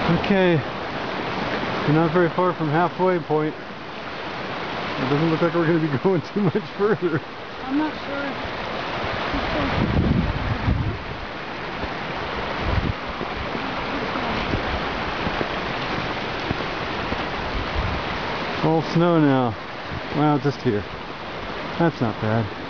Okay, we're not very far from halfway point. It doesn't look like we're going to be going too much further. I'm not sure. All snow now. Well, just here. That's not bad.